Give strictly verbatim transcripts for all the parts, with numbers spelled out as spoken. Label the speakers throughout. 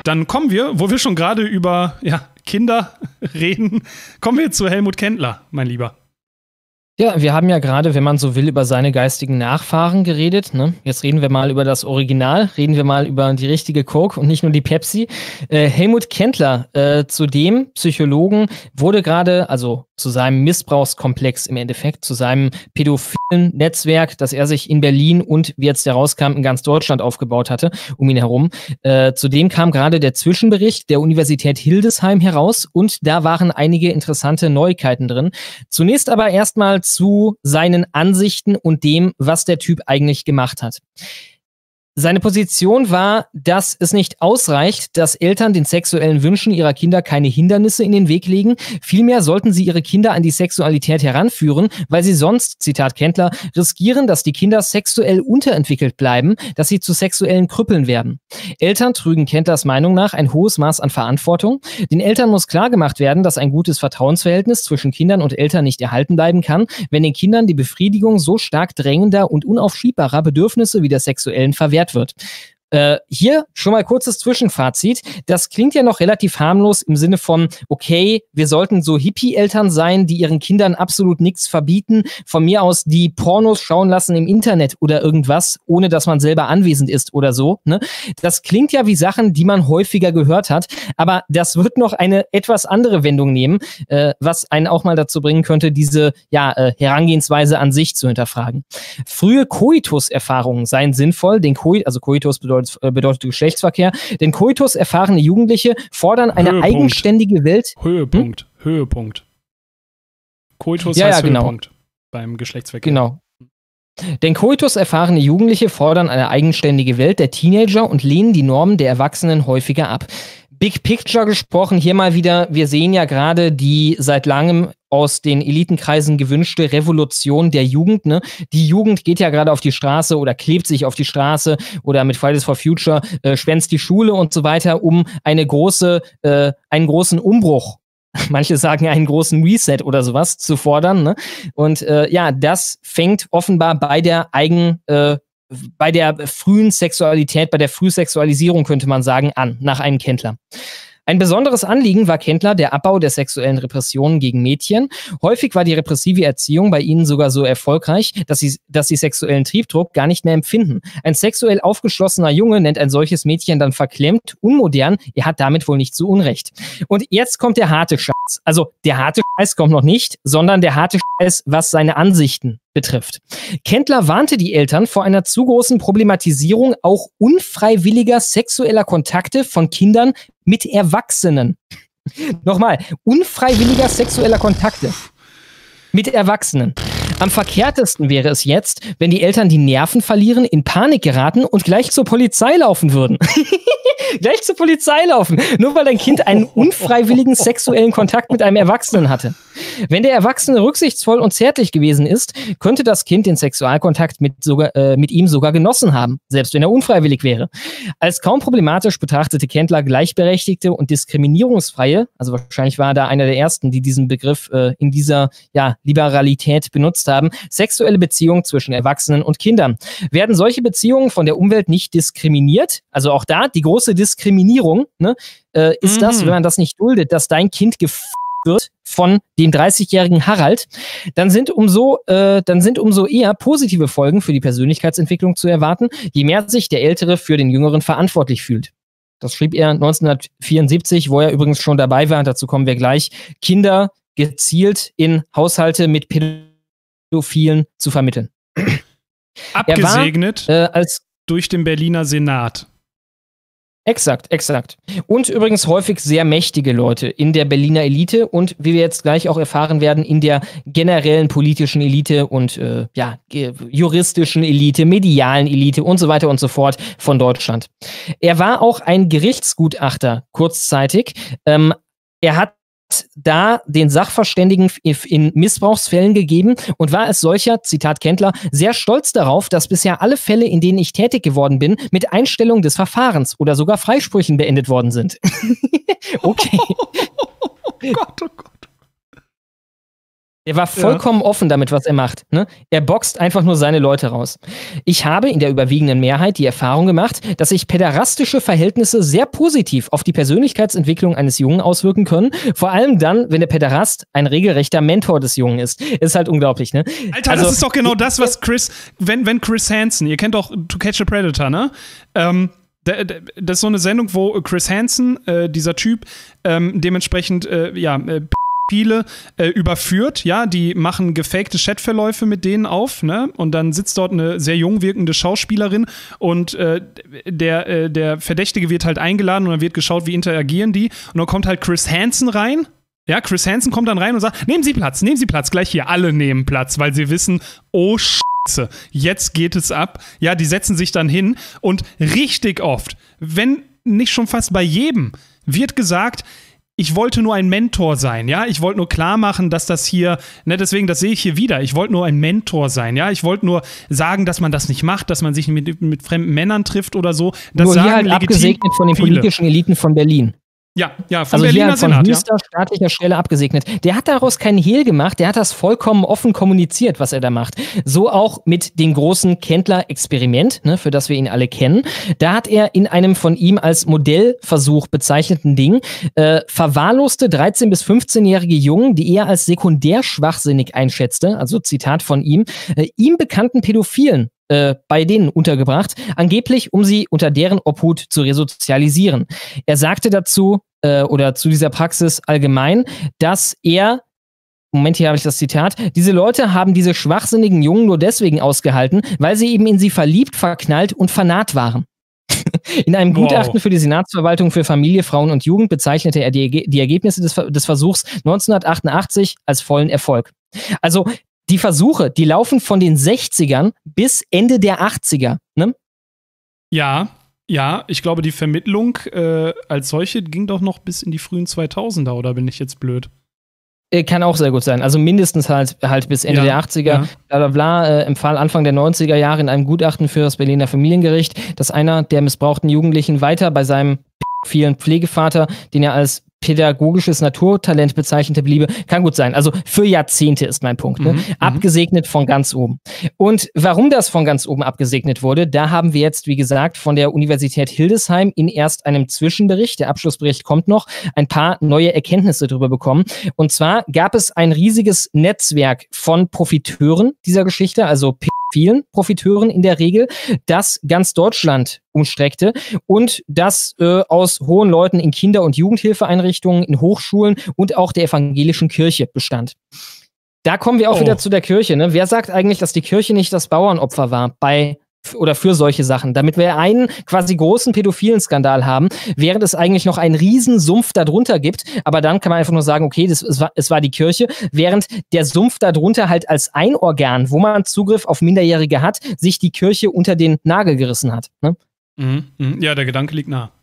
Speaker 1: Dann kommen wir, wo wir schon gerade über ja, Kinder reden, kommen wir zu Helmut Kendler, mein Lieber.
Speaker 2: Ja, wir haben ja gerade, wenn man so will, über seine geistigen Nachfahren geredet. Ne? Jetzt reden wir mal über das Original, reden wir mal über die richtige Coke und nicht nur die Pepsi. Äh, Helmut Kendler, äh, zu dem Psychologen, wurde gerade, also zu seinem Missbrauchskomplex im Endeffekt, zu seinem pädophilen Netzwerk, das er sich in Berlin und, wie jetzt herauskam, in ganz Deutschland aufgebaut hatte, um ihn herum. Äh, zu dem kam gerade der Zwischenbericht der Universität Hildesheim heraus und da waren einige interessante Neuigkeiten drin. Zunächst aber erstmal zu seinen Ansichten und dem, was der Typ eigentlich gemacht hat. Seine Position war, dass es nicht ausreicht, dass Eltern den sexuellen Wünschen ihrer Kinder keine Hindernisse in den Weg legen. Vielmehr sollten sie ihre Kinder an die Sexualität heranführen, weil sie sonst, Zitat Kendler, riskieren, dass die Kinder sexuell unterentwickelt bleiben, dass sie zu sexuellen Krüppeln werden. Eltern trügen Kendlers Meinung nach ein hohes Maß an Verantwortung. Den Eltern muss klargemacht werden, dass ein gutes Vertrauensverhältnis zwischen Kindern und Eltern nicht erhalten bleiben kann, wenn den Kindern die Befriedigung so stark drängender und unaufschiebbarer Bedürfnisse wie der sexuellen verwehrt wird. Äh, hier schon mal kurzes Zwischenfazit. Das klingt ja noch relativ harmlos im Sinne von, okay, wir sollten so Hippie-Eltern sein, die ihren Kindern absolut nichts verbieten, von mir aus die Pornos schauen lassen im Internet oder irgendwas, ohne dass man selber anwesend ist oder so. Ne? Das klingt ja wie Sachen, die man häufiger gehört hat, aber das wird noch eine etwas andere Wendung nehmen, äh, was einen auch mal dazu bringen könnte, diese ja, äh, Herangehensweise an sich zu hinterfragen. Frühe Koitus-Erfahrungen seien sinnvoll, den Koitus, also Koitus bedeutet bedeutet Geschlechtsverkehr. Denn Koitus erfahrene Jugendliche fordern eine
Speaker 1: Höhepunkt.
Speaker 2: eigenständige Welt.
Speaker 1: Höhepunkt. Hm? Höhepunkt. Koitus
Speaker 2: ja,
Speaker 1: heißt
Speaker 2: ja, genau.
Speaker 1: Höhepunkt beim Geschlechtsverkehr.
Speaker 2: Genau. Denn Koitus erfahrene Jugendliche fordern eine eigenständige Welt der Teenager und lehnen die Normen der Erwachsenen häufiger ab. Big Picture gesprochen, hier mal wieder, wir sehen ja gerade die seit langem aus den Elitenkreisen gewünschte Revolution der Jugend. Ne? Die Jugend geht ja gerade auf die Straße oder klebt sich auf die Straße oder mit Fridays for Future äh, schwänzt die Schule und so weiter, um eine große, äh, einen großen Umbruch, manche sagen einen großen Reset oder sowas, zu fordern. Ne? Und äh, ja, das fängt offenbar bei der Eigen- äh, bei der frühen Sexualität, bei der Frühsexualisierung, könnte man sagen, an, nach einem Kendler. Ein besonderes Anliegen war Kendler der Abbau der sexuellen Repressionen gegen Mädchen. Häufig war die repressive Erziehung bei ihnen sogar so erfolgreich, dass sie, dass sie sexuellen Triebdruck gar nicht mehr empfinden. Ein sexuell aufgeschlossener Junge nennt ein solches Mädchen dann verklemmt, unmodern. Er hat damit wohl nicht zu Unrecht. Und jetzt kommt der harte Scheiß. Also der harte Scheiß kommt noch nicht, sondern der harte Scheiß, was seine Ansichten betrifft. Kendler warnte die Eltern vor einer zu großen Problematisierung auch unfreiwilliger sexueller Kontakte von Kindern mit Erwachsenen. Nochmal, unfreiwilliger sexueller Kontakte mit Erwachsenen. Am verkehrtesten wäre es jetzt, wenn die Eltern die Nerven verlieren, in Panik geraten und gleich zur Polizei laufen würden. Gleich zur Polizei laufen, nur weil dein Kind einen unfreiwilligen sexuellen Kontakt mit einem Erwachsenen hatte. Wenn der Erwachsene rücksichtsvoll und zärtlich gewesen ist, könnte das Kind den Sexualkontakt mit, sogar, äh, mit ihm sogar genossen haben, selbst wenn er unfreiwillig wäre. Als kaum problematisch betrachtete Kendler gleichberechtigte und diskriminierungsfreie, also wahrscheinlich war er da einer der ersten, die diesen Begriff äh, in dieser ja, Liberalität benutzt haben, sexuelle Beziehungen zwischen Erwachsenen und Kindern. Werden solche Beziehungen von der Umwelt nicht diskriminiert? Also auch da die große Diskriminierung, ne, äh, ist mhm. das, wenn man das nicht duldet, dass dein Kind gef***t wird von dem dreißigjährigen Harald, dann sind umso, äh, dann sind umso eher positive Folgen für die Persönlichkeitsentwicklung zu erwarten, je mehr sich der Ältere für den Jüngeren verantwortlich fühlt. Das schrieb er neunzehnhundertvierundsiebzig, wo er übrigens schon dabei war, dazu kommen wir gleich, Kinder gezielt in Haushalte mit Pädophilen zu vermitteln.
Speaker 1: Abgesegnet
Speaker 2: er war, äh, als
Speaker 1: durch den Berliner Senat.
Speaker 2: Exakt, exakt. Und übrigens häufig sehr mächtige Leute in der Berliner Elite und, wie wir jetzt gleich auch erfahren werden, in der generellen politischen Elite und äh, ja, juristischen Elite, medialen Elite und so weiter und so fort von Deutschland. Er war auch ein Gerichtsgutachter kurzzeitig. Ähm, er hat da den Sachverständigen in Missbrauchsfällen gegeben und war als solcher, Zitat Kendler, sehr stolz darauf, dass bisher alle Fälle, in denen ich tätig geworden bin, mit Einstellung des Verfahrens oder sogar Freisprüchen beendet worden sind. Okay.
Speaker 1: Oh Gott, oh Gott.
Speaker 2: Der war vollkommen ja. offen damit, was er macht. Ne? Er boxt einfach nur seine Leute raus. Ich habe in der überwiegenden Mehrheit die Erfahrung gemacht, dass sich päderastische Verhältnisse sehr positiv auf die Persönlichkeitsentwicklung eines Jungen auswirken können. Vor allem dann, wenn der Päderast ein regelrechter Mentor des Jungen ist. Ist halt unglaublich, ne?
Speaker 1: Alter, also, das ist doch genau das, was Chris, wenn, wenn Chris Hansen, ihr kennt doch To Catch a Predator, ne? Ähm, das ist so eine Sendung, wo Chris Hansen, äh, dieser Typ, ähm, dementsprechend, äh, ja, äh, viele äh, überführt, ja, die machen gefakte Chatverläufe mit denen auf, ne, und dann sitzt dort eine sehr jung wirkende Schauspielerin und äh, der, äh, der Verdächtige wird halt eingeladen und dann wird geschaut, wie interagieren die und dann kommt halt Chris Hansen rein, ja, Chris Hansen kommt dann rein und sagt, nehmen Sie Platz, nehmen Sie Platz, gleich hier, alle nehmen Platz, weil sie wissen, oh Scheiße, jetzt geht es ab, ja, die setzen sich dann hin und richtig oft, wenn nicht schon fast bei jedem, wird gesagt, ich wollte nur ein Mentor sein, ja, ich wollte nur klar machen, dass das hier, ne, deswegen, das sehe ich hier wieder, ich wollte nur ein Mentor sein, ja, ich wollte nur sagen, dass man das nicht macht, dass man sich mit, mit fremden Männern trifft oder so. Das
Speaker 2: nur
Speaker 1: sagen
Speaker 2: hier halt abgesegnet von den politischen Eliten von Berlin.
Speaker 1: Ja, ja, von
Speaker 2: also
Speaker 1: Berliner
Speaker 2: hier halt von
Speaker 1: Senat,
Speaker 2: höchster ja. staatlicher Stelle abgesegnet. Der hat daraus keinen Hehl gemacht, der hat das vollkommen offen kommuniziert, was er da macht. So auch mit dem großen Kendler-Experiment, ne, für das wir ihn alle kennen. Da hat er in einem von ihm als Modellversuch bezeichneten Ding äh, verwahrloste dreizehn- bis fünfzehnjährige Jungen, die er als sekundär schwachsinnig einschätzte, also Zitat von ihm, äh, ihm bekannten Pädophilen Äh, bei denen untergebracht, angeblich, um sie unter deren Obhut zu resozialisieren. Er sagte dazu, äh, oder zu dieser Praxis allgemein, dass er, Moment, hier habe ich das Zitat, diese Leute haben diese schwachsinnigen Jungen nur deswegen ausgehalten, weil sie eben in sie verliebt, verknallt und vernarrt waren. In einem Gutachten wow. für die Senatsverwaltung für Familie, Frauen und Jugend bezeichnete er die, die Ergebnisse des, des Versuchs neunzehnhundertachtundachtzig als vollen Erfolg. Also die Versuche, die laufen von den sechzigern bis Ende der achtziger, ne?
Speaker 1: Ja, ja, ich glaube, die Vermittlung äh, als solche ging doch noch bis in die frühen zweitausender, oder bin ich jetzt blöd?
Speaker 2: Äh, kann auch sehr gut sein. Also mindestens halt, halt bis Ende ja, der achtziger. Ja. Bla bla bla, äh, empfahl Anfang der neunziger Jahre in einem Gutachten für das Berliner Familiengericht, dass einer der missbrauchten Jugendlichen weiter bei seinem vielen Pflegevater, den er als pädagogisches Naturtalent bezeichnete, bliebe, kann gut sein. Also für Jahrzehnte ist mein Punkt. Ne? Mhm, abgesegnet von ganz oben. Und warum das von ganz oben abgesegnet wurde, da haben wir jetzt, wie gesagt, von der Universität Hildesheim in erst einem Zwischenbericht, der Abschlussbericht kommt noch, ein paar neue Erkenntnisse darüber bekommen. Und zwar gab es ein riesiges Netzwerk von Profiteuren dieser Geschichte, also vielen Profiteuren in der Regel, das ganz Deutschland umstreckte und das äh, aus hohen Leuten in Kinder- und Jugendhilfeeinrichtungen, in Hochschulen und auch der evangelischen Kirche bestand. Da kommen wir auch oh. wieder zu der Kirche. Ne? Wer sagt eigentlich, dass die Kirche nicht das Bauernopfer war bei oder für solche Sachen, damit wir einen quasi großen pädophilen Skandal haben, während es eigentlich noch einen riesen Sumpf darunter gibt, aber dann kann man einfach nur sagen, okay, das, es, war, es war die Kirche, während der Sumpf darunter halt als ein Organ, wo man Zugriff auf Minderjährige hat, sich die Kirche unter den Nagel gerissen hat. Ne?
Speaker 1: Mhm, mh. Ja, der Gedanke liegt nah.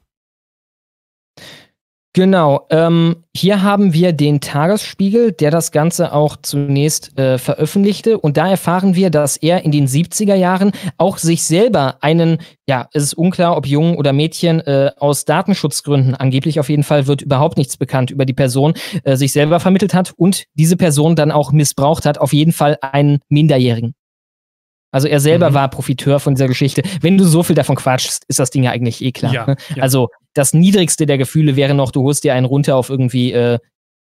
Speaker 2: Genau, ähm, hier haben wir den Tagesspiegel, der das Ganze auch zunächst äh, veröffentlichte und da erfahren wir, dass er in den siebziger Jahren auch sich selber einen, ja, es ist unklar, ob Jungen oder Mädchen, äh, aus Datenschutzgründen, angeblich auf jeden Fall wird überhaupt nichts bekannt über die Person, äh, sich selber vermittelt hat und diese Person dann auch missbraucht hat, auf jeden Fall einen Minderjährigen. Also er selber mhm. war Profiteur von dieser Geschichte. Wenn du so viel davon quatschst, ist das Ding ja eigentlich eh klar. Ja, ne? ja. Also das niedrigste der Gefühle wäre noch, du holst dir einen runter auf irgendwie äh,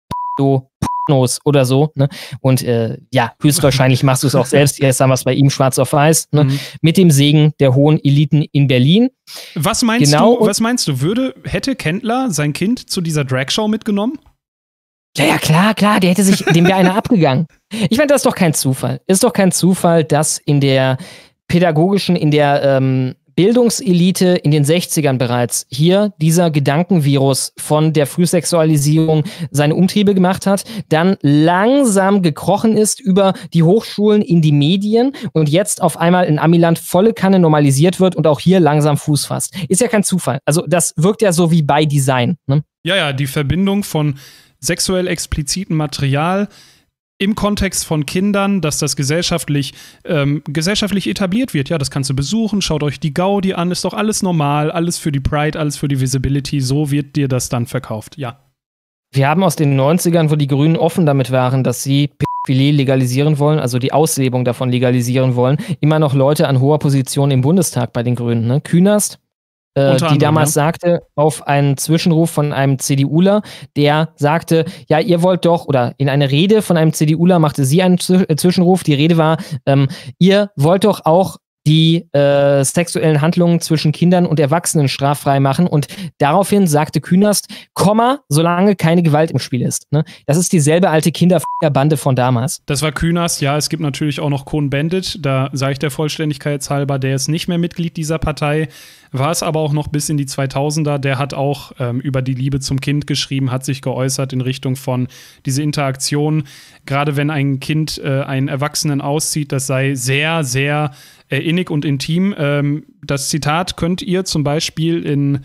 Speaker 2: oder so. Ne? Und äh, ja, höchstwahrscheinlich machst du es auch selbst. Jetzt haben wir es bei ihm schwarz auf weiß. Ne? Mhm. Mit dem Segen der hohen Eliten in Berlin.
Speaker 1: Was meinst genau, du, was meinst du, würde, hätte Kendler sein Kind zu dieser Dragshow mitgenommen?
Speaker 2: Ja, ja, klar, klar, der hätte sich, dem wäre einer abgegangen. Ich meine, das ist doch kein Zufall. Ist doch kein Zufall, dass in der pädagogischen, in der ähm, Bildungselite in den sechzigern bereits hier dieser Gedankenvirus von der Frühsexualisierung seine Umtriebe gemacht hat, dann langsam gekrochen ist über die Hochschulen in die Medien und jetzt auf einmal in Amiland volle Kanne normalisiert wird und auch hier langsam Fuß fasst. Ist ja kein Zufall. Also das wirkt ja so wie by Design. Ne?
Speaker 1: Ja, ja, die Verbindung von sexuell explizitem Material im Kontext von Kindern, dass das gesellschaftlich, ähm, gesellschaftlich etabliert wird. Ja, das kannst du besuchen, schaut euch die Gaudi an, ist doch alles normal, alles für die Pride, alles für die Visibility, so wird dir das dann verkauft, ja.
Speaker 2: Wir haben aus den neunzigern, wo die Grünen offen damit waren, dass sie Filet legalisieren wollen, also die Auslebung davon legalisieren wollen, immer noch Leute an hoher Position im Bundestag bei den Grünen. Ne? Künast, äh, die anderem, damals ja. sagte, auf einen Zwischenruf von einem CDUler, der sagte, ja, ihr wollt doch, oder in einer Rede von einem CDUler machte sie einen Zwischenruf, die Rede war, ähm, ihr wollt doch auch die äh, sexuellen Handlungen zwischen Kindern und Erwachsenen straffrei machen. Und daraufhin sagte Künast, Komma, solange keine Gewalt im Spiel ist. Ne? Das ist dieselbe alte Kinderf***er-Bande von damals.
Speaker 1: Das war Künast, ja, es gibt natürlich auch noch Cohn-Bendit, da sage ich der Vollständigkeit halber, der ist nicht mehr Mitglied dieser Partei, war es aber auch noch bis in die zweitausender, der hat auch ähm, über die Liebe zum Kind geschrieben, hat sich geäußert in Richtung von diese Interaktion, gerade wenn ein Kind äh, einen Erwachsenen auszieht, das sei sehr, sehr äh, innig und intim. Ähm, das Zitat könnt ihr zum Beispiel in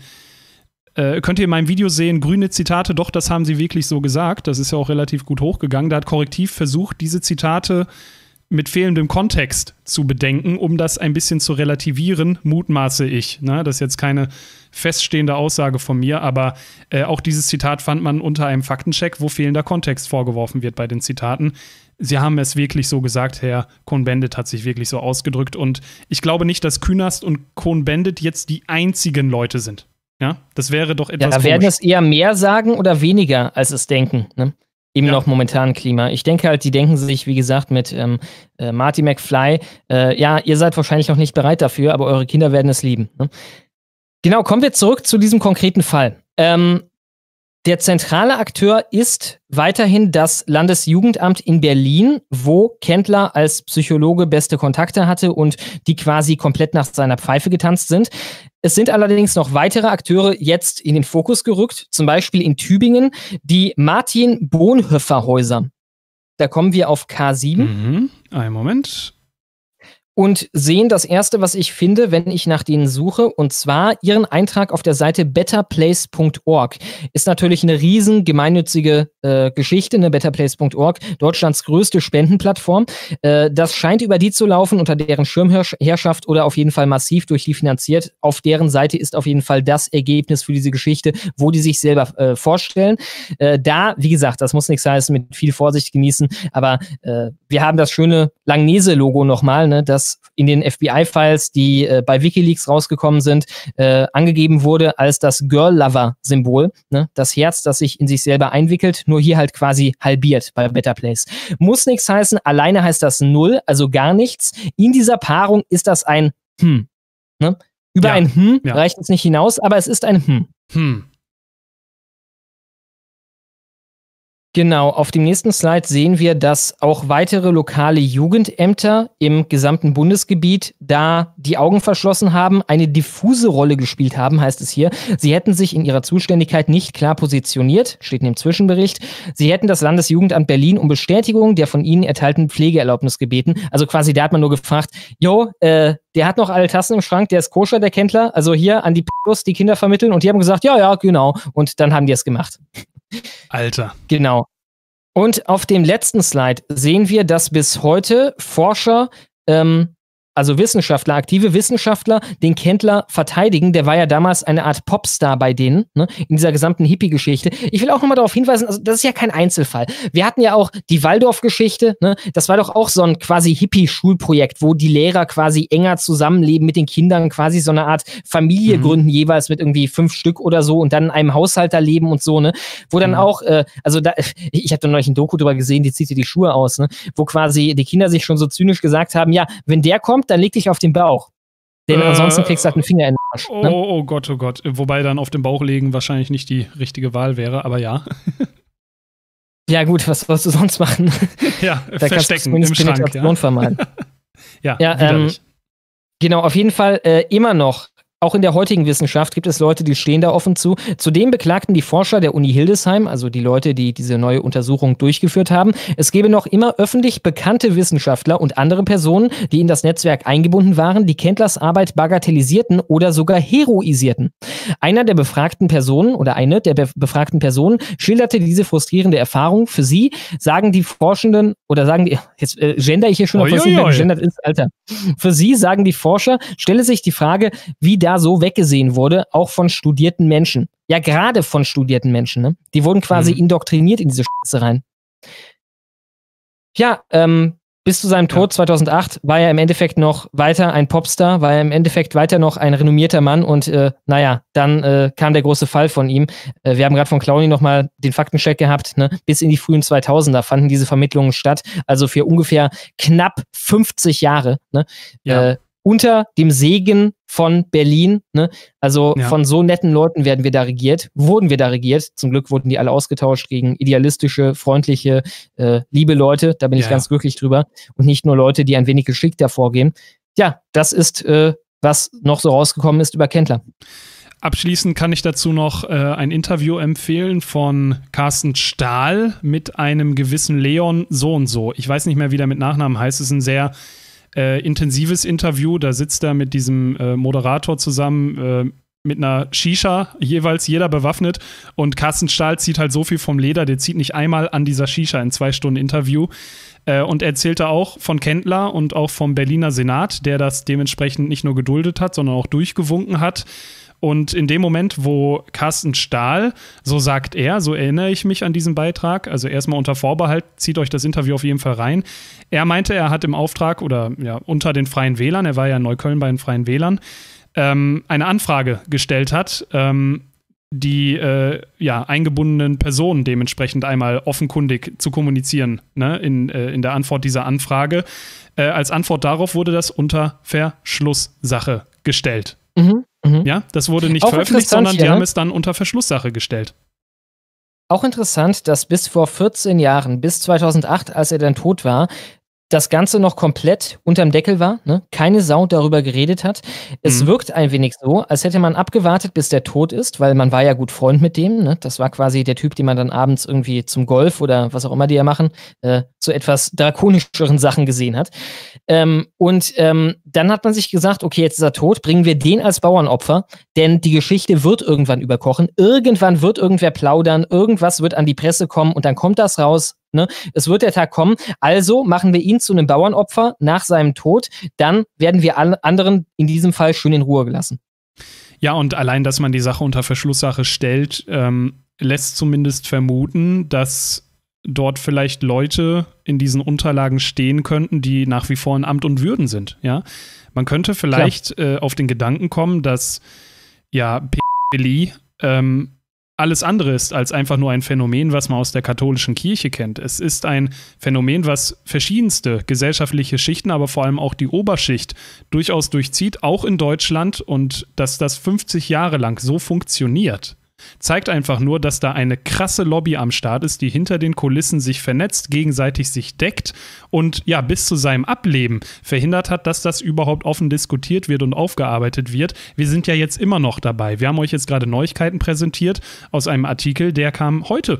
Speaker 1: Äh, könnt ihr in meinem Video sehen, grüne Zitate, doch, das haben sie wirklich so gesagt. Das ist ja auch relativ gut hochgegangen. Da hat Korrektiv versucht, diese Zitate mit fehlendem Kontext zu bedenken, um das ein bisschen zu relativieren, mutmaße ich. Ne? Das ist jetzt keine feststehende Aussage von mir, aber äh, auch dieses Zitat fand man unter einem Faktencheck, wo fehlender Kontext vorgeworfen wird bei den Zitaten. Sie haben es wirklich so gesagt, Herr Cohn-Bendit hat sich wirklich so ausgedrückt. Und ich glaube nicht, dass Künast und Cohn-Bendit jetzt die einzigen Leute sind. Ja, das wäre doch etwas.
Speaker 2: Ja, werden es eher mehr sagen oder weniger, als es denken, ne? Im ja. noch momentanen Klima. Ich denke halt, die denken sich, wie gesagt, mit ähm, äh, Marty McFly, äh, ja, ihr seid wahrscheinlich noch nicht bereit dafür, aber eure Kinder werden es lieben. Ne? Genau, kommen wir zurück zu diesem konkreten Fall. Ähm, Der zentrale Akteur ist weiterhin das Landesjugendamt in Berlin, wo Kendler als Psychologe beste Kontakte hatte und die quasi komplett nach seiner Pfeife getanzt sind. Es sind allerdings noch weitere Akteure jetzt in den Fokus gerückt, zum Beispiel in Tübingen, die Martin-Bonhoeffer-Häuser. Da kommen wir auf K sieben.
Speaker 1: Mhm. Einen Moment.
Speaker 2: Und sehen das erste, was ich finde, wenn ich nach denen suche, und zwar ihren Eintrag auf der Seite better place punkt org. Ist natürlich eine riesen gemeinnützige äh, Geschichte, ne? better place punkt org, Deutschlands größte Spendenplattform. Äh, das scheint über die zu laufen, unter deren Schirmherrschaft oder auf jeden Fall massiv durch die finanziert. Auf deren Seite ist auf jeden Fall das Ergebnis für diese Geschichte, wo die sich selber äh, vorstellen. Äh, da, wie gesagt, das muss nichts heißen, mit viel Vorsicht genießen, aber äh, wir haben das schöne Langnese-Logo nochmal, ne? Das in den F B I-Files, die äh, bei WikiLeaks rausgekommen sind, äh, angegeben wurde als das Girl-Lover-Symbol. Ne? Das Herz, das sich in sich selber einwickelt, nur hier halt quasi halbiert bei Better Place. Muss nichts heißen, alleine heißt das null, also gar nichts. In dieser Paarung ist das ein Hm. Ne? Über ja. ein Hm ja. reicht es nicht hinaus, aber es ist ein Hm.
Speaker 1: Hm.
Speaker 2: Genau, auf dem nächsten Slide sehen wir, dass auch weitere lokale Jugendämter im gesamten Bundesgebiet da die Augen verschlossen haben, eine diffuse Rolle gespielt haben, heißt es hier. Sie hätten sich in ihrer Zuständigkeit nicht klar positioniert, steht in dem Zwischenbericht. Sie hätten das Landesjugendamt Berlin um Bestätigung der von ihnen erteilten Pflegeerlaubnis gebeten. Also quasi, da hat man nur gefragt, jo, äh, der hat noch alle Tassen im Schrank, der ist koscher, der Kendler. Also hier an die P***os, die Kinder vermitteln. Und die haben gesagt, ja, ja, genau. Und dann haben die es gemacht.
Speaker 1: Alter.
Speaker 2: Genau. Und auf dem letzten Slide sehen wir, dass bis heute Forscher, ähm, also Wissenschaftler, aktive Wissenschaftler, den Kendler verteidigen. Der war ja damals eine Art Popstar bei denen, ne, in dieser gesamten Hippie-Geschichte. Ich will auch nochmal darauf hinweisen, also das ist ja kein Einzelfall. Wir hatten ja auch die Waldorf-Geschichte, ne, das war doch auch so ein quasi Hippie-Schulprojekt, wo die Lehrer quasi enger zusammenleben mit den Kindern, quasi so eine Art Familie mhm. gründen, jeweils mit irgendwie fünf Stück oder so und dann in einem Haushalt da leben und so, ne, wo dann mhm. auch, äh, also da, ich habe da neulich ein Doku drüber gesehen, die zieht dir die Schuhe aus, ne, wo quasi die Kinder sich schon so zynisch gesagt haben, ja, wenn der kommt, dann leg dich auf den Bauch. Denn äh, ansonsten kriegst du halt einen Finger in den Arsch.
Speaker 1: Oh,
Speaker 2: ne?
Speaker 1: oh Gott, oh Gott. Wobei dann auf den Bauch legen wahrscheinlich nicht die richtige Wahl wäre, aber ja.
Speaker 2: Ja gut, was sollst du sonst machen?
Speaker 1: Ja,
Speaker 2: da
Speaker 1: verstecken im Schrank.
Speaker 2: Penetration ja. vermeiden.
Speaker 1: ja,
Speaker 2: ja ähm, genau, auf jeden Fall äh, immer noch. Auch in der heutigen Wissenschaft gibt es Leute, die stehen da offen zu. Zudem beklagten die Forscher der Uni Hildesheim, also die Leute, die diese neue Untersuchung durchgeführt haben, es gebe noch immer öffentlich bekannte Wissenschaftler und andere Personen, die in das Netzwerk eingebunden waren, die Kendlers Arbeit bagatellisierten oder sogar heroisierten. Einer der befragten Personen oder eine der be- befragten Personen schilderte diese frustrierende Erfahrung. Für sie sagen die Forschenden, oder sagen die, jetzt äh, gender ich hier schon, obwohl es nicht mehr gegendert ist, Alter. Für sie sagen die Forscher, stelle sich die Frage, wie da so weggesehen wurde, auch von studierten Menschen. Ja, gerade von studierten Menschen, ne? Die wurden quasi mhm. indoktriniert in diese Scheiße rein. Ja, ähm, bis zu seinem Tod ja. zweitausendacht war er im Endeffekt noch weiter ein Popstar, war er im Endeffekt weiter noch ein renommierter Mann und äh, naja, dann äh, kam der große Fall von ihm. Äh, wir haben gerade von Clowny nochmal den Faktencheck gehabt, ne? Bis in die frühen zweitausender fanden diese Vermittlungen statt, also für ungefähr knapp fünfzig Jahre, ne? Ja. Äh, unter dem Segen von Berlin, ne? Also ja. von so netten Leuten werden wir da regiert, wurden wir da regiert. Zum Glück wurden die alle ausgetauscht gegen idealistische, freundliche, äh, liebe Leute. Da bin ja, ich ganz ja. glücklich drüber. Und nicht nur Leute, die ein wenig geschickter vorgehen. Ja, das ist, äh, was noch so rausgekommen ist über Kendler.
Speaker 1: Abschließend kann ich dazu noch äh, ein Interview empfehlen von Carsten Stahl mit einem gewissen Leon so und so. Ich weiß nicht mehr, wie der mit Nachnamen heißt. Es ist ein sehr Äh, intensives Interview, da sitzt er mit diesem äh, Moderator zusammen äh, mit einer Shisha, jeweils jeder bewaffnet, und Carsten Stahl zieht halt so viel vom Leder, der zieht nicht einmal an dieser Shisha in zwei Stunden Interview äh, und er erzählte auch von Kendler und auch vom Berliner Senat, der das dementsprechend nicht nur geduldet hat, sondern auch durchgewunken hat. Und in dem Moment, wo Carsten Stahl, so sagt er, so erinnere ich mich an diesen Beitrag, also erstmal unter Vorbehalt, zieht euch das Interview auf jeden Fall rein. Er meinte, er hat im Auftrag oder ja, unter den Freien Wählern, er war ja in Neukölln bei den Freien Wählern, ähm, eine Anfrage gestellt hat, ähm, die äh, ja, eingebundenen Personen dementsprechend einmal offenkundig zu kommunizieren, ne, in, äh, in der Antwort dieser Anfrage. Äh, als Antwort darauf wurde das unter Verschlusssache gestellt. Mhm. Ja, das wurde nicht
Speaker 2: auch
Speaker 1: veröffentlicht, sondern die
Speaker 2: ja,
Speaker 1: haben es dann unter Verschlusssache gestellt.
Speaker 2: Auch interessant, dass bis vor vierzehn Jahren, bis zweitausendacht, als er dann tot war, das Ganze noch komplett unterm Deckel war, ne? Keine Sau darüber geredet hat. Es mhm. wirkt ein wenig so, als hätte man abgewartet, bis der tot ist, weil man war ja gut Freund mit dem, ne? Das war quasi der Typ, den man dann abends irgendwie zum Golf oder was auch immer die ja machen, äh, zu etwas drakonischeren Sachen gesehen hat. Ähm, und ähm, dann hat man sich gesagt, okay, jetzt ist er tot, bringen wir den als Bauernopfer, denn die Geschichte wird irgendwann überkochen, irgendwann wird irgendwer plaudern, irgendwas wird an die Presse kommen und dann kommt das raus. Ne? Es wird der Tag kommen, also machen wir ihn zu einem Bauernopfer nach seinem Tod, dann werden wir alle anderen in diesem Fall schön in Ruhe gelassen.
Speaker 1: Ja, und allein, dass man die Sache unter Verschlusssache stellt, ähm, lässt zumindest vermuten, dass dort vielleicht Leute in diesen Unterlagen stehen könnten, die nach wie vor in Amt und Würden sind. Ja? Man könnte vielleicht äh, auf den Gedanken kommen, dass ja, Pädophilie ähm, alles andere ist als einfach nur ein Phänomen, was man aus der katholischen Kirche kennt. Es ist ein Phänomen, was verschiedenste gesellschaftliche Schichten, aber vor allem auch die Oberschicht durchaus durchzieht, auch in Deutschland. Und dass das fünfzig Jahre lang so funktioniert, zeigt einfach nur, dass da eine krasse Lobby am Start ist, die hinter den Kulissen sich vernetzt, gegenseitig sich deckt und ja, bis zu seinem Ableben verhindert hat, dass das überhaupt offen diskutiert wird und aufgearbeitet wird. Wir sind ja jetzt immer noch dabei. Wir haben euch jetzt gerade Neuigkeiten präsentiert aus einem Artikel, der kam heute.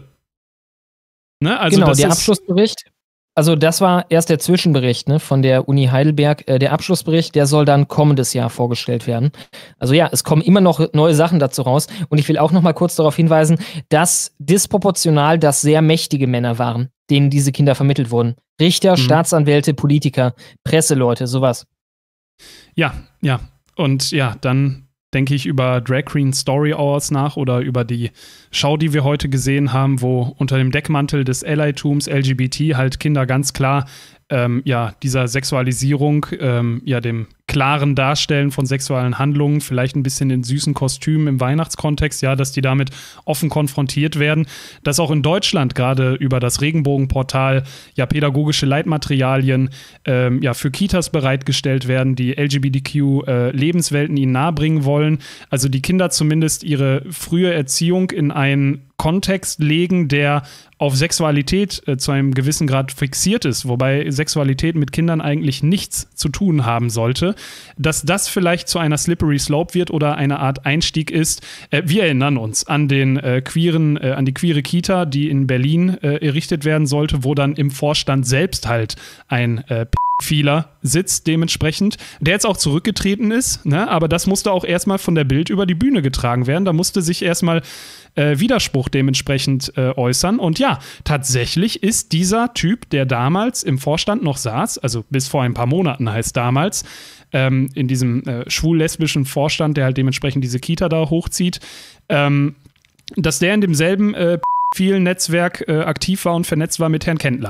Speaker 1: Ne? Also
Speaker 2: genau,
Speaker 1: das
Speaker 2: der
Speaker 1: ist
Speaker 2: Abschlussbericht. Also das war erst der Zwischenbericht, ne, von der Uni Heidelberg. Äh, der Abschlussbericht, der soll dann kommendes Jahr vorgestellt werden. Also ja, es kommen immer noch neue Sachen dazu raus. Und ich will auch noch mal kurz darauf hinweisen, dass disproportional das sehr mächtige Männer waren, denen diese Kinder vermittelt wurden. Richter, mhm. Staatsanwälte, Politiker, Presseleute, sowas.
Speaker 1: Ja, ja. Und ja, dann denke ich über Drag Queen Story Hours nach oder über die Schau, die wir heute gesehen haben, wo unter dem Deckmantel des Ally-Tums L G B T halt Kinder ganz klar ähm, ja, dieser Sexualisierung, ähm, ja, dem klaren Darstellen von sexuellen Handlungen, vielleicht ein bisschen in süßen Kostümen im Weihnachtskontext, ja, dass die damit offen konfrontiert werden, dass auch in Deutschland gerade über das Regenbogenportal ja pädagogische Leitmaterialien ähm, ja für Kitas bereitgestellt werden, die L G B T Q-Lebenswelten äh, ihnen nahebringen wollen, also die Kinder zumindest ihre frühe Erziehung in einen Kontext legen, der auf Sexualität äh, zu einem gewissen Grad fixiert ist, wobei Sexualität mit Kindern eigentlich nichts zu tun haben sollte, dass das vielleicht zu einer Slippery Slope wird oder eine Art Einstieg ist. Äh, wir erinnern uns an den äh, queeren, äh, an die queere Kita, die in Berlin äh, errichtet werden sollte, wo dann im Vorstand selbst halt ein äh, Pädophiler sitzt dementsprechend, der jetzt auch zurückgetreten ist, ne? Aber das musste auch erstmal von der Bild über die Bühne getragen werden. Da musste sich erstmal äh, Widerspruch dementsprechend äh, äußern. Und ja, tatsächlich ist dieser Typ, der damals im Vorstand noch saß, also bis vor ein paar Monaten heißt damals, ähm, in diesem äh, schwul-lesbischen Vorstand, der halt dementsprechend diese Kita da hochzieht, ähm, dass der in demselben äh, vielen Netzwerk äh, aktiv war und vernetzt war mit Herrn Kendler.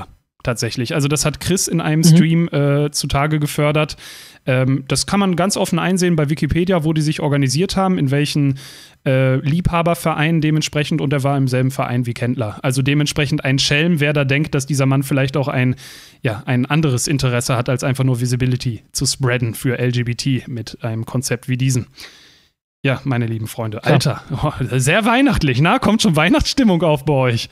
Speaker 1: tatsächlich. Also das hat Chris in einem
Speaker 2: Mhm.
Speaker 1: Stream äh, zutage gefördert. Ähm, das kann man ganz offen einsehen bei Wikipedia, wo die sich organisiert haben, in welchen äh, Liebhabervereinen dementsprechend, und er war im selben Verein wie Kendler. Also dementsprechend ein Schelm, wer da denkt, dass dieser Mann vielleicht auch ein, ja, ein anderes Interesse hat, als einfach nur Visibility zu spreaden für L G B T mit einem Konzept wie diesem. Ja, meine lieben Freunde. Alter, oh, sehr weihnachtlich, na? Kommt schon Weihnachtsstimmung auf bei euch.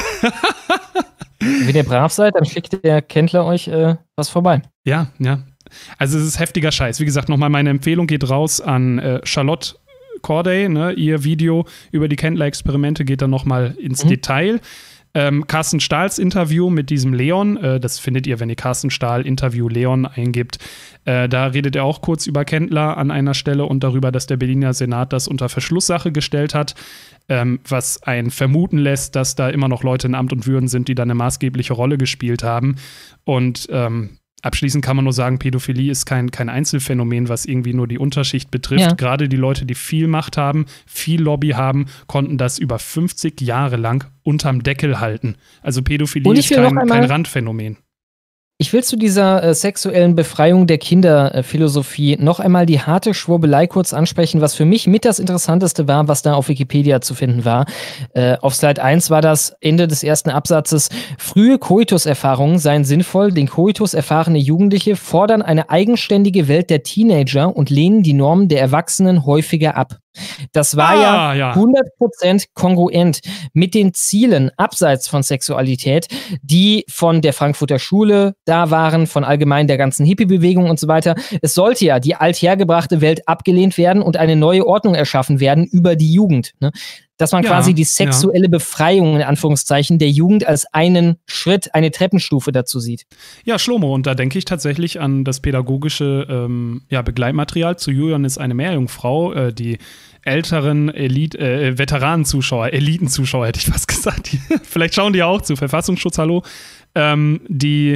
Speaker 2: Wenn ihr brav seid, dann schickt der Kendler euch äh, was vorbei.
Speaker 1: Ja, ja. Also es ist heftiger Scheiß. Wie gesagt, nochmal meine Empfehlung geht raus an äh, Charlotte Corday. Ne? Ihr Video über die Kendler-Experimente geht dann nochmal ins
Speaker 2: Mhm.
Speaker 1: Detail. Ähm, Carsten Stahls Interview mit diesem Leon, äh, das findet ihr, wenn ihr Carsten Stahl Interview Leon eingibt. Äh, da redet er auch kurz über Kendler an einer Stelle und darüber, dass der Berliner Senat das unter Verschlusssache gestellt hat, ähm, was einen vermuten lässt, dass da immer noch Leute in Amt und Würden sind, die da eine maßgebliche Rolle gespielt haben. Und ähm, abschließend kann man nur sagen, Pädophilie ist kein, kein Einzelfenomen, was irgendwie nur die Unterschicht betrifft.
Speaker 2: Ja.
Speaker 1: Gerade die Leute, die viel Macht haben, viel Lobby haben, konnten das über fünfzig Jahre lang unterm Deckel halten. Also Pädophilie
Speaker 2: Und ich
Speaker 1: ist
Speaker 2: will noch
Speaker 1: kein,
Speaker 2: einmal-
Speaker 1: kein Randphänomen.
Speaker 2: Ich will zu dieser äh, sexuellen Befreiung der Kinderphilosophie noch einmal die harte Schwurbelei kurz ansprechen, was für mich mit das Interessanteste war, was da auf Wikipedia zu finden war. Äh, auf Slide eins war das Ende des ersten Absatzes. Frühe Koituserfahrungen seien sinnvoll, denn Koitus erfahrene Jugendliche fordern eine eigenständige Welt der Teenager und lehnen die Normen der Erwachsenen häufiger ab. Das war
Speaker 1: Ah,
Speaker 2: ja
Speaker 1: ja.
Speaker 2: hundert Prozent kongruent mit den Zielen abseits von Sexualität, die von der Frankfurter Schule da waren, von allgemein der ganzen Hippie-Bewegung und so weiter. Es sollte ja die althergebrachte Welt abgelehnt werden und eine neue Ordnung erschaffen werden über die Jugend. Ne? Dass man
Speaker 1: Ja,
Speaker 2: quasi die
Speaker 1: ja.
Speaker 2: sexuelle Befreiung in Anführungszeichen der Jugend als einen Schritt, eine Treppenstufe dazu sieht.
Speaker 1: Ja, Schlomo, und da denke ich tatsächlich an das pädagogische ähm, ja, Begleitmaterial zu Julian ist eine Meerjungfrau, äh, die älteren Elite, äh, Veteranenzuschauer, Elitenzuschauer hätte ich fast gesagt, die, vielleicht schauen die ja auch zu, Verfassungsschutz, hallo, ähm, die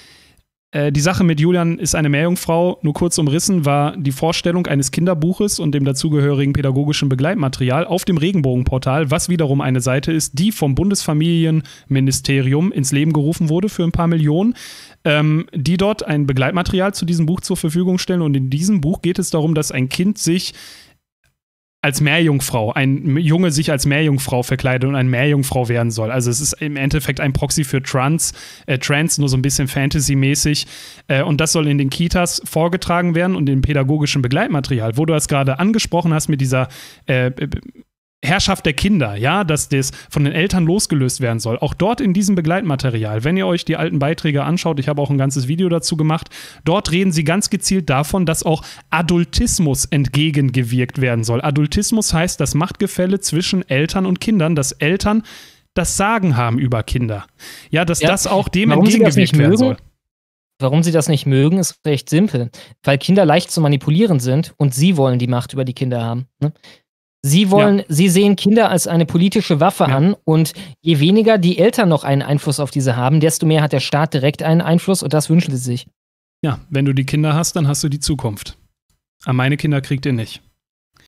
Speaker 1: äh, die Sache mit Julian ist eine Meerjungfrau, nur kurz umrissen, war die Vorstellung eines Kinderbuches und dem dazugehörigen pädagogischen Begleitmaterial auf dem Regenbogenportal, was wiederum eine Seite ist, die vom Bundesfamilienministerium ins Leben gerufen wurde für ein paar Millionen, ähm, die dort ein Begleitmaterial zu diesem Buch zur Verfügung stellen. Und in diesem Buch geht es darum, dass ein Kind sich als Meerjungfrau, ein Junge sich als Meerjungfrau verkleidet und eine Meerjungfrau werden soll. Also es ist im Endeffekt ein Proxy für Trans, äh, Trans, nur so ein bisschen Fantasy-mäßig. Äh, und das soll in den Kitas vorgetragen werden und im pädagogischen Begleitmaterial, wo du das gerade angesprochen hast mit dieser äh, Herrschaft der Kinder, ja, dass das von den Eltern losgelöst werden soll. Auch dort in diesem Begleitmaterial, wenn ihr euch die alten Beiträge anschaut, ich habe auch ein ganzes Video dazu gemacht, dort reden sie ganz gezielt davon, dass auch Adultismus entgegengewirkt werden soll. Adultismus heißt das Machtgefälle zwischen Eltern und Kindern, dass Eltern das Sagen haben über Kinder. Ja, dass
Speaker 2: Ja,
Speaker 1: das auch dem
Speaker 2: warum sie das
Speaker 1: entgegengewirkt
Speaker 2: nicht
Speaker 1: werden
Speaker 2: mögen?
Speaker 1: soll.
Speaker 2: Warum sie das nicht mögen, ist recht simpel. Weil Kinder leicht zu manipulieren sind und sie wollen die Macht über die Kinder haben. Ne? Sie wollen,
Speaker 1: Ja.
Speaker 2: sie sehen Kinder als eine politische Waffe
Speaker 1: Ja.
Speaker 2: an und je weniger die Eltern noch einen Einfluss auf diese haben, desto mehr hat der Staat direkt einen Einfluss und das wünschen sie sich.
Speaker 1: Ja, wenn du die Kinder hast, dann hast du die Zukunft. Aber meine Kinder kriegt ihr nicht.